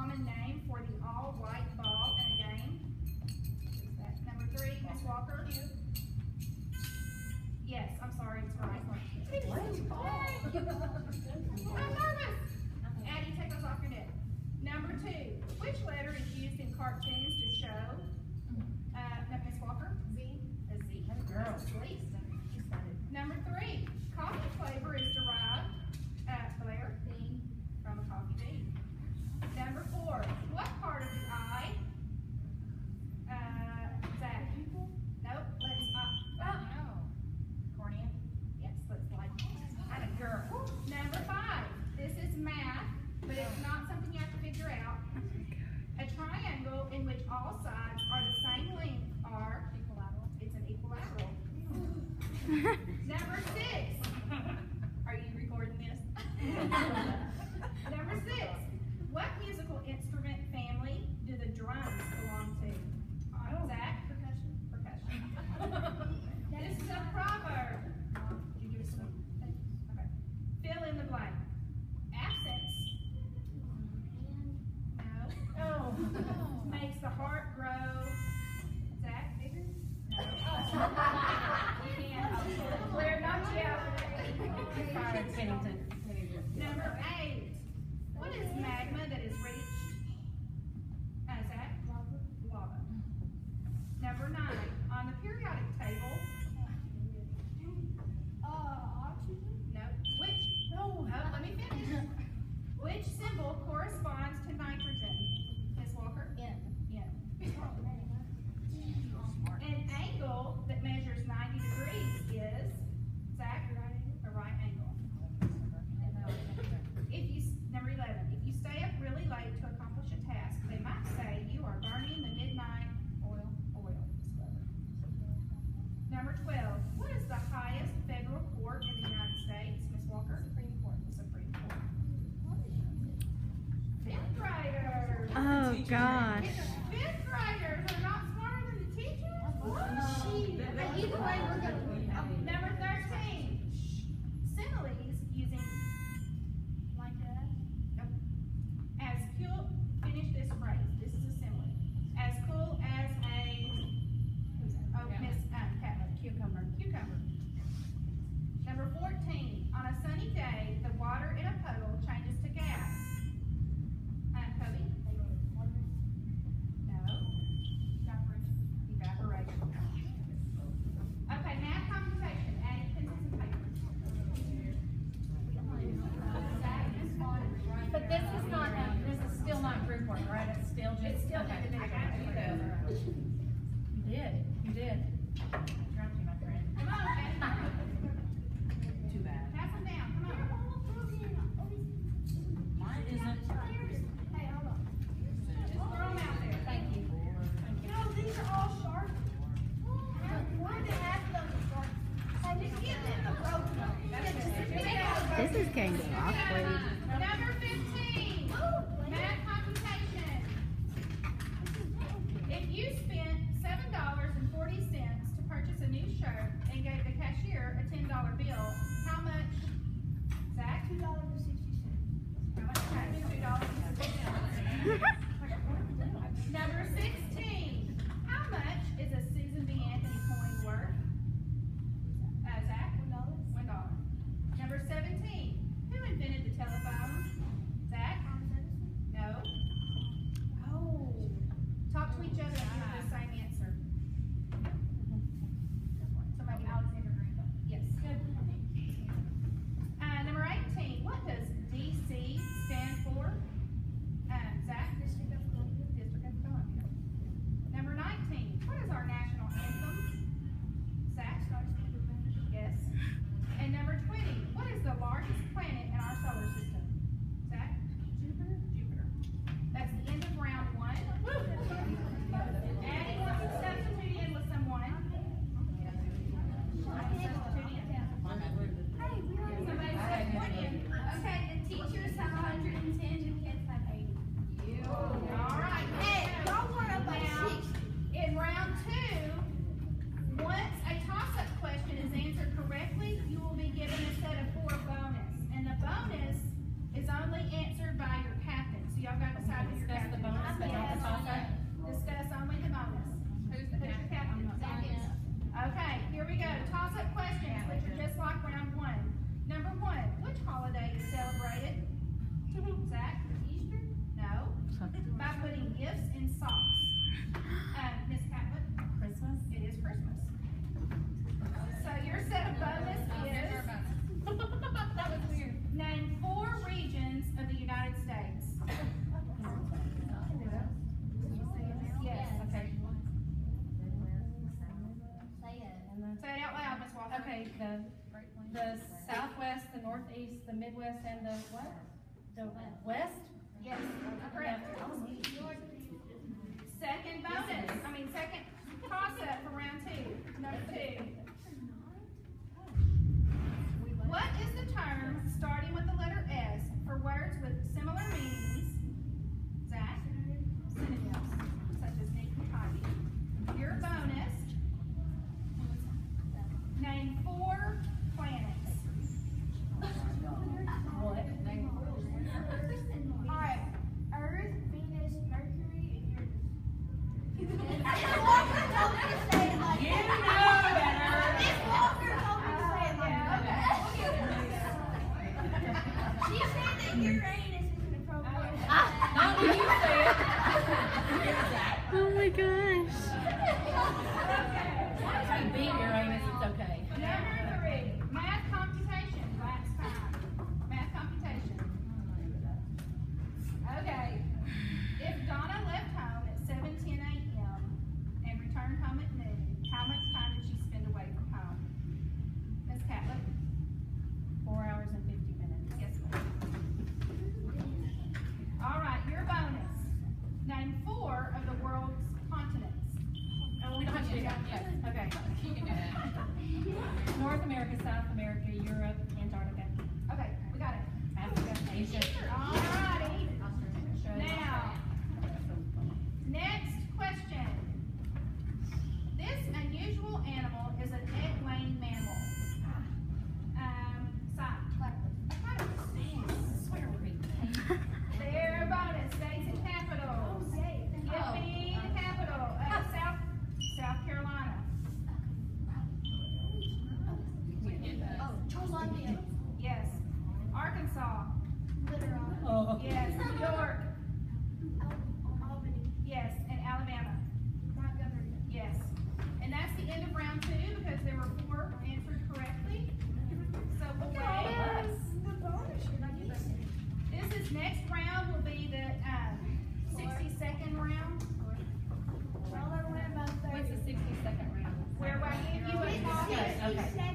common name for the all-white ball in a game? Who's that? Number 3, Miss Walker. Yes, I'm sorry, it's right. I'm nervous. Addie, take those off your neck. Number 2, which letter is used in cartoons to show? Miss Walker? Z. A Z. Girl. Please. Number 3, coffee flavor is derived, Blair? Bean. From a coffee bean. Number 4, what part of the eye? Zach. Nope. Cornea. Yes, let's like. I'm a girl. Number 5, this is math, but it's not something you have to figure out. A triangle in which all sides are the same length are equilateral. It's an equilateral. Number 6. Are you recording this? Number 6. What musical instrument family do the drums belong to? Zach? Percussion. This is a proverb. Did you give us some? Okay. Fill in the blank. Absence. No. Makes the heart grow. Zach, bigger? No. You can't. Blair, not yet. Number 8. What is magma that is reached? Zach? Lava. Number 9. On the periodic table. Oxygen? No. Which? No. Let me finish. Which symbol corresponds to nitrogen? Miss Walker? N. An angle that measures 90 degrees is, Zach, a right angle. Number 11, if you stay up really late to accomplish a task, they might say you are burning the midnight oil. Number 12, what is the highest federal court in the United States? Miss Walker? Supreme Court. The Supreme Court. 5th graders. Oh gosh. 5th graders are not smarter than the teachers? Either way, we're going to. Number 13, similes using like that. Nope. As cool, finish this phrase. This is a simile. As cool as a, Miss Catlett, cucumber. Number 14, on a sunny day, the water in a puddle changes to gas. Kobe? No. Evaporation. Okay, math computation. Adding pencils and papers. But this is not, this is still not group work, right? It's still just. It's still individual. You did. Dropped you, my friend. Come on, Addie. Too bad. Pass them down. Come on. Mine isn't. Hey, hold on. Just throw them out there. Thank you. No, these are all sharp. Why did they have them sharp? Just give them the broken one. This is kind of awkward. Number 15, math computation. If you spent $7.40 to purchase a new shirt and gave the cashier a $10 bill, how much? Zach? $2.60. How much cash? $2.60. Number 16, how much is a Susan B. Anthony coin worth? Zach? $1. Number 17, who invented the telephone? Zach? Easter? No. By putting gifts in socks. Miss Catlett? Christmas? It is Christmas. So your set of bonus is, That was weird. name 4 regions of the United States. Yes. Okay. Say it out loud, Miss Walker. Okay, the southwest, the northeast, the midwest, and the what? The west? Yes, correct. Second bonus, second toss-up for round 2, number 2. What is the term starting with the letter S for words with similar meanings? Zach? Synonyms, such as neat and tidy. Your bonus, name 4 planets. What? Alright, Earth, Venus, Mercury, and Uranus. You know better. Miss Walker told me to say it like that. She said that Uranus is inappropriate. Not when you say it. Oh my gosh. If you beat Uranus, it's okay. number 3, math computation, last time. Math computation. Okay, if Donna left home at 7:10 a.m. and returned home at noon, how much time did she spend away from home? Miss Catlett? 4 hours and 50 minutes. Yes, ma'am. All right, your bonus. Name 4 of the world's continents. Oh, we don't have to do that. Yes. Okay. You can do that. North America, South America, Europe, Antarctica, Okay, we got it. Africa, Asia. All righty. Australia. Now, next question. This unusual animal is an egg-laying mammal. Their bonus, states and capitals. Give me the capital. South Carolina. Columbia. Yes. Arkansas. Little Rock. Oh. Yes. New York. Albany. Yes. And Alabama. Montgomery. Yes. And that's the end of round 2 because there were 4 answered correctly. So we'll wait. This next round will be the 60-second round Y'all are winning by 30. What's the 60-second round? where I give you a topic. Okay.